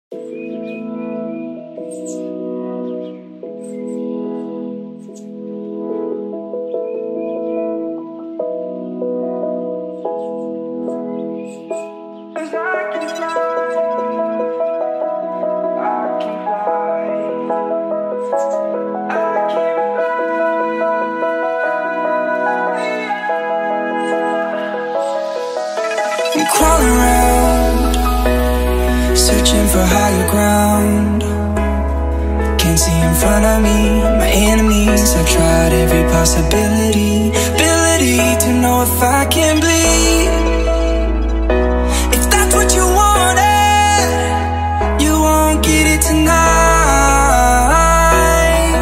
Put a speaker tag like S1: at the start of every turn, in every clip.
S1: Crawling around, searching for higher ground. Can't see in front of me, my enemies. I've tried every possibility, ability to know if I can bleed. If that's what you wanted, you won't get it tonight.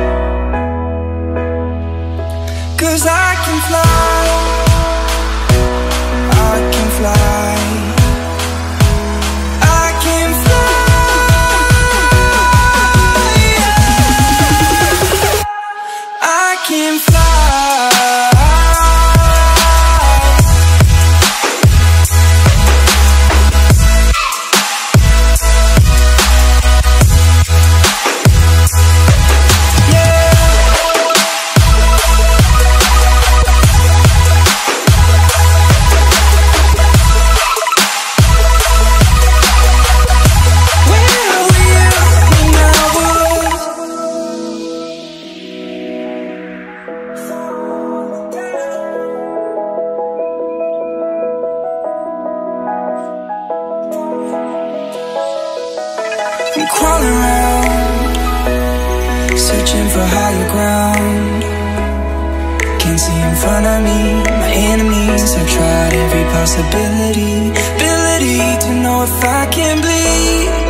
S1: 'Cause I can fly, I can fly, I can fly, yeah. I can fly. I'm crawling around, searching for higher ground. Can't see in front of me, my enemies. I've tried every possibility, ability to know if I can bleed.